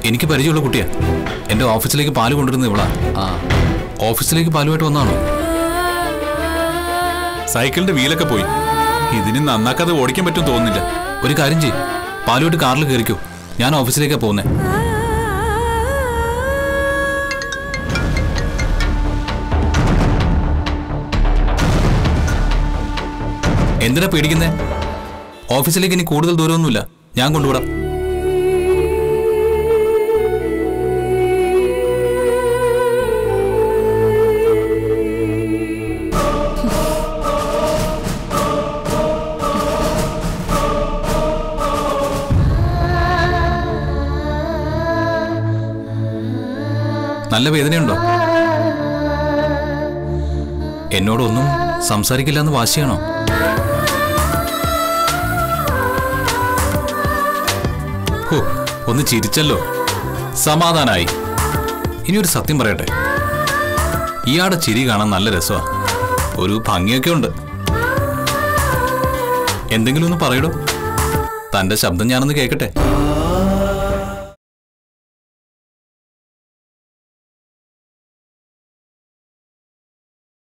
എനിക്ക് പരിചയമുള്ള കുട്ടിയാ. എന്റെ ഓഫീസിലേക്ക് പാല് കൊണ്ടുവരുന്ന ഇവളാ. ഓഫീസിലേക്ക് പാലുമായിട്ട് വന്നാണോ? സൈക്കിളിന്റെ വീലൊക്കെ പോയി. ഇതിന് നന്നാക്കാതെ ഓടിക്കാൻ പറ്റും തോന്നുന്നില്ല. ഒരു കാര്യം ചെയ്യും, പാലുമായിട്ട് കാറിൽ കയറിക്കോ. ഞാൻ ഓഫീസിലേക്കാ പോകുന്നേ. എന്തിനാ പേടിക്കുന്നേ? ഓഫീസിലേക്ക് ഇനി കൂടുതൽ ദൂരമൊന്നുമില്ല, ഞാൻ കൊണ്ടുവിടാം. നല്ല വേദനയുണ്ടോ? എന്നോടൊന്നും സംസാരിക്കില്ല എന്ന് വാശിയാണോ? ഒന്ന് ചിരിച്ചല്ലോ, സമാധാനായി. ഇനിയൊരു സത്യം പറയട്ടെ, ഇയാളുടെ ചിരി കാണാൻ നല്ല രസമാ, ഒരു ഭംഗിയൊക്കെ ഉണ്ട്. എന്തെങ്കിലും ഒന്ന് പറയടോ, തന്റെ ശബ്ദം ഞാനൊന്ന് കേൾക്കട്ടെ.